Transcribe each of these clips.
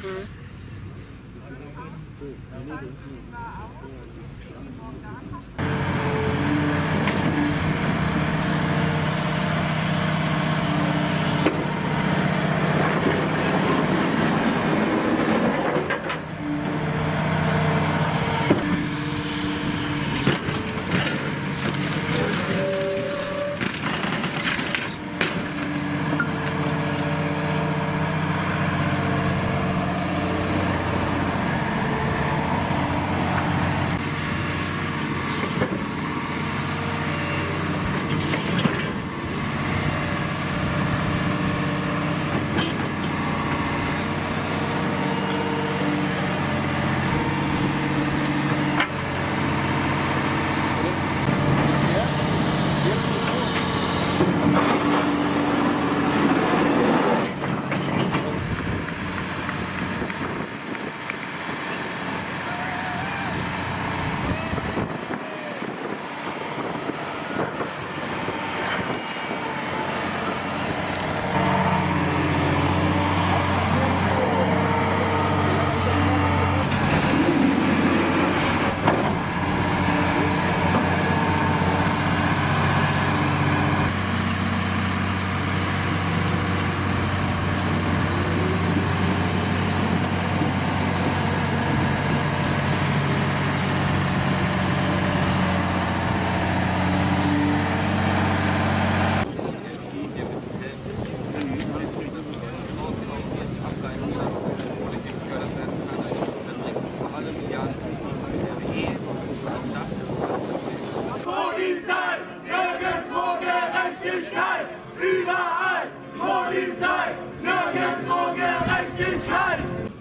Überall Polizei, nirgendwo Gerechtigkeit!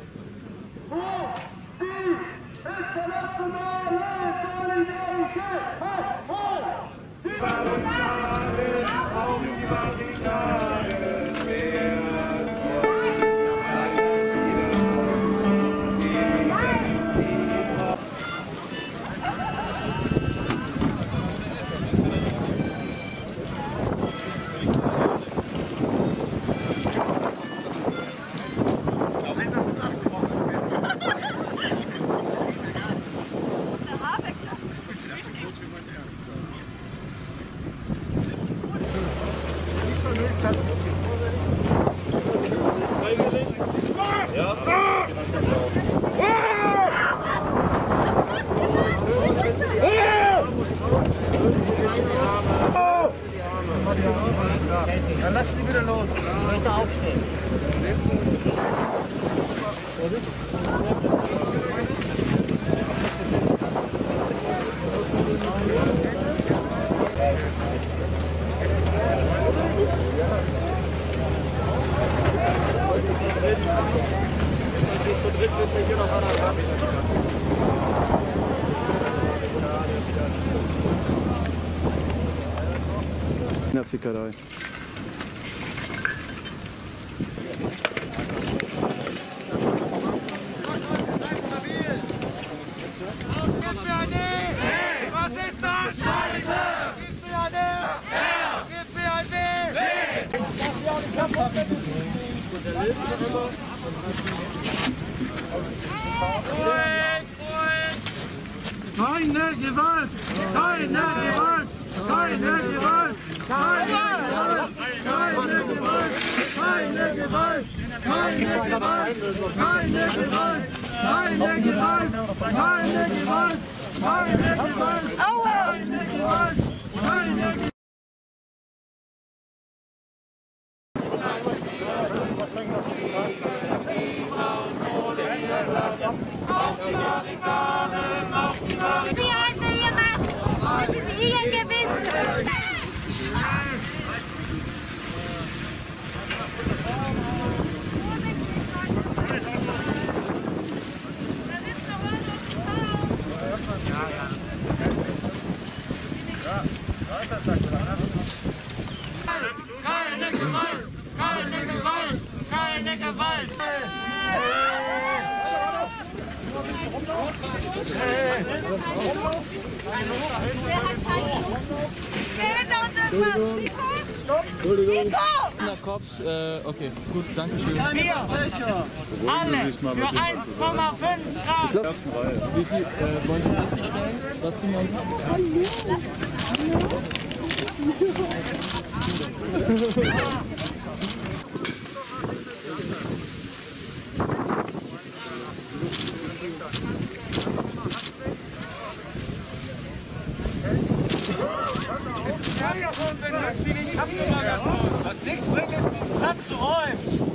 Wo die internationale Solidarität? Wo die Barrikaden auf die Barrikaden werden! Dann lass die wieder los. Ich möchte aufstehen. In der Fickerei. Was ist das? Scheiße! Gib mir eine! Ja! Gib mir eine! Keine Gewalt! Keine Gewalt! Keine Gewalt! Keine Gewalt! Keine Gewalt! Keine Gewalt! Keine Gewalt! Keine Gewalt! Keine Gewalt! Keine Gewalt! Aua! Keine Gewalt! Keine Gewalt! Auf die Barrikaden! Auf die Barrikaden! Sie haben sie gemacht! Das ist ihr Gewissen! Keine Gewalt! Keine Gewalt! Keine Gewalt! Wer hat uns das? Entschuldigung. Cops, okay, gut, danke schön. Wir alle für 1,5 Grad. Wie viel wollen Sie es richtig stellen? Was genau? Was nichts bringt, ist den Platz zu räumen.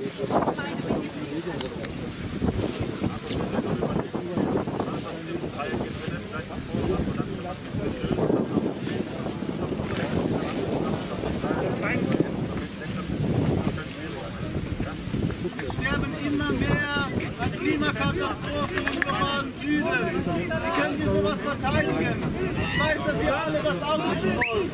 Es sterben immer mehr an Klimakatastrophen im globalen Süden. Wie können wir sowas verteidigen? Ich weiß, dass ihr alle das auch nicht wollt.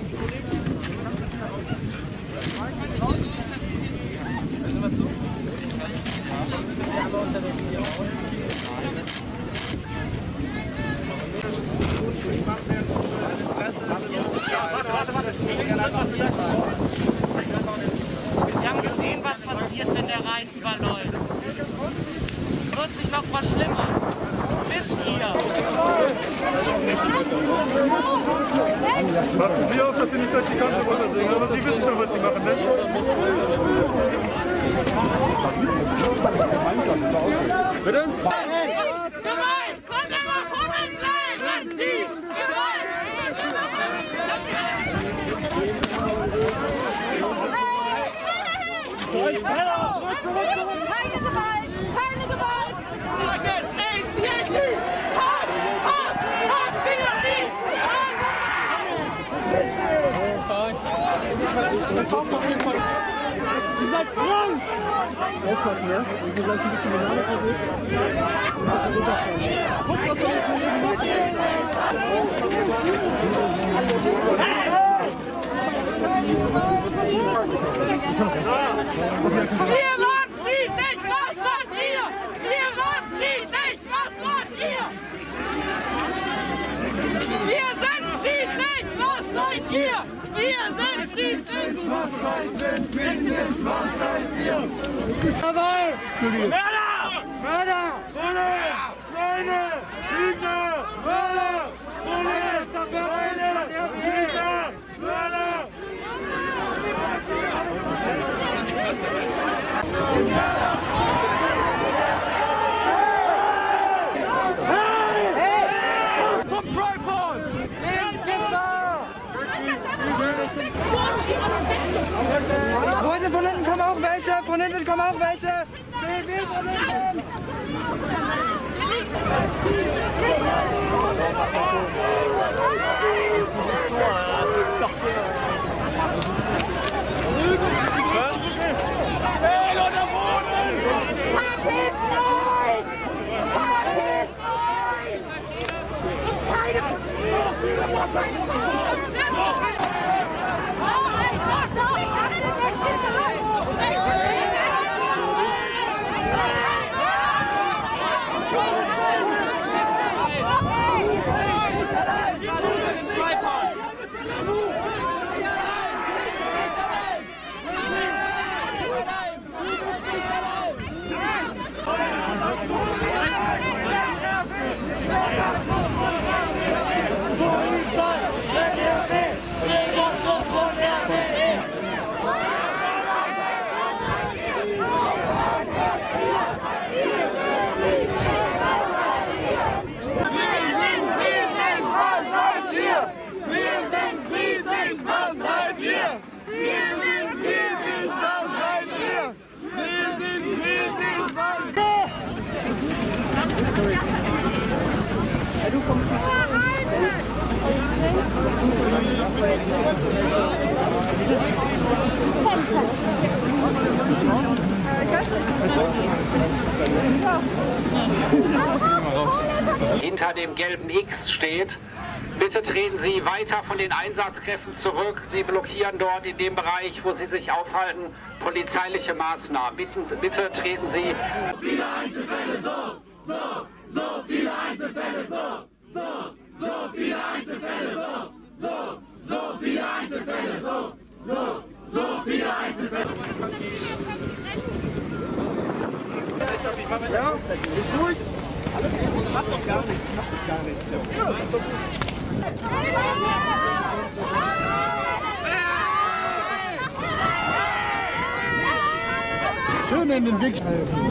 Wir haben gesehen, was passiert, wenn der Rhein überläuft. Wird sich noch was schlimmer. Wisst ihr? Passen Sie auf, dass Sie nicht durch die Kante runtersingen, aber Sie wissen schon, was Sie machen, ne? Bitte? Gewalt! Kommt immer von den Leuten! Die Gewalt! Keine Gewalt! Keine Gewalt! Ihr seid krank! Aufpassen, ja? Und ihr seid ein bisschen Banane versucht. Guckt, was eure Kollegen machen. Wir waren friedlich! Was wollt ihr? Wir waren friedlich! Was wollt ihr? Wir sind friedlich! Was seid ihr? Wir sind friedlich! Was seid ihr? Jawohl! Mörder! Mörder! Schweine! Lügner! Mörder! Schweine! Lügner! Mörder! Vom Tripod! Leute, von hinten kommen auch welche! Von hinten kommen auch welche! DB von hinten! Hinter dem gelben X steht: Bitte treten Sie weiter von den Einsatzkräften zurück. Sie blockieren dort in dem Bereich, wo Sie sich aufhalten, polizeiliche Maßnahmen. Bitte treten Sie. So viele Einzelfälle, so viele Einzelfälle, so viele Einzelfälle, so viele Einzelfälle, so viele Einzelfälle, so Ruhig. Macht doch gar nichts. Schön in den Weg. In 2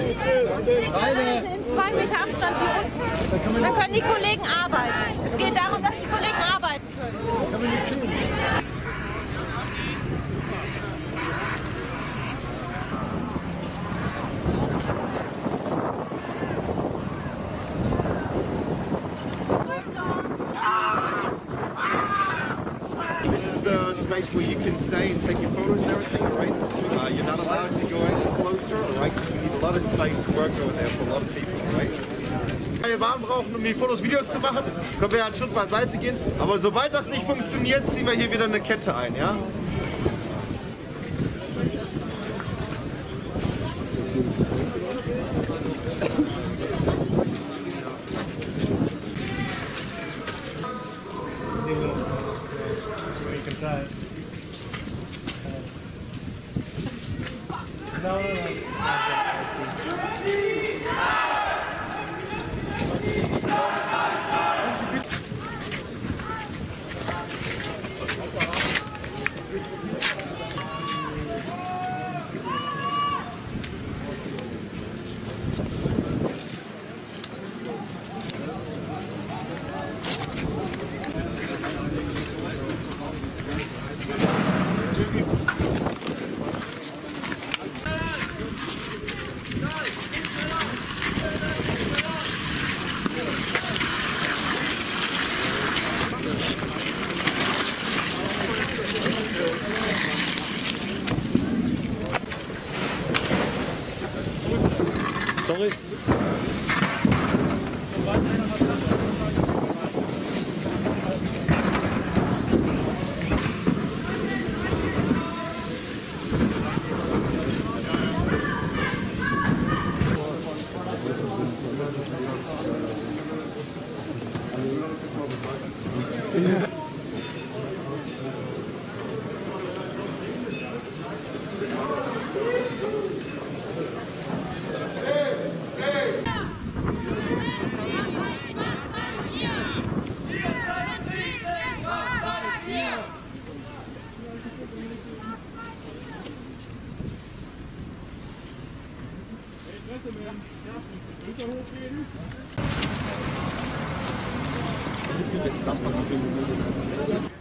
Meter Abstand hier unten. Dann können die Kollegen arbeiten. Es geht darum, dass die Kollegen arbeiten können. Space where you can stay and take your photos and everything, all right? You're not allowed to go any closer, all right? We need a lot of space to work over there for a lot of people, all right? Wenn wir warm brauchen, um die Fotos, Videos zu machen, können wir einen Schritt beiseite gehen. Aber sobald das nicht funktioniert, ziehen wir hier wieder eine Kette ein, ja? Sorry. Jetzt darf man so viel wie möglich.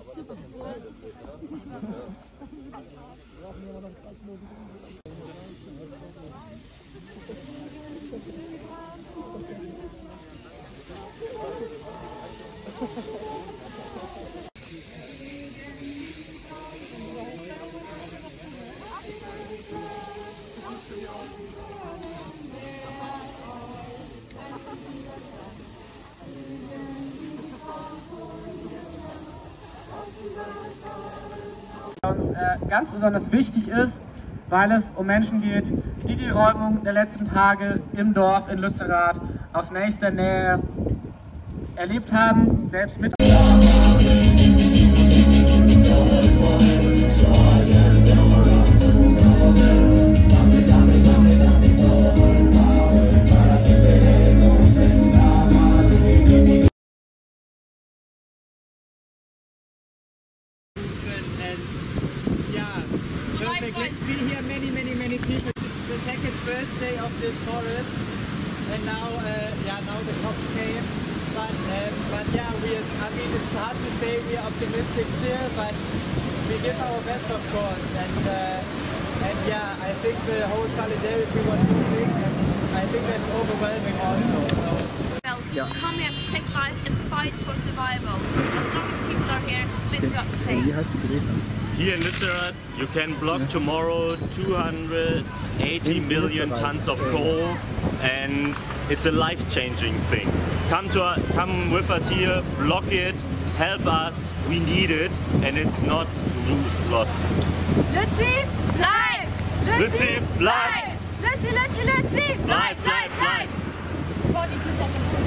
Uns ganz besonders wichtig ist, weil es um Menschen geht, die die Räumung der letzten Tage im Dorf in Lützerath aus nächster Nähe erlebt haben, selbst mit. Let's be here, many people. It's the second birthday of this forest, and now, now the cops came. But yeah, I mean, it's hard to say we are optimistic still, but we give our best, of course. And yeah, I think the whole solidarity was so big, and I think that's overwhelming also. So. Well, come here, protect life, and fight for survival. As long as people are here, Lützerath stays. Here in Lützerath, you can block tomorrow 280 million tons of coal, and it's a life-changing thing. Come with us here, block it, help us, we need it, and it's not lost. Lützi bleibt! Lützi bleibt! Lützi bleibt! Bleibt! 42 Seconds.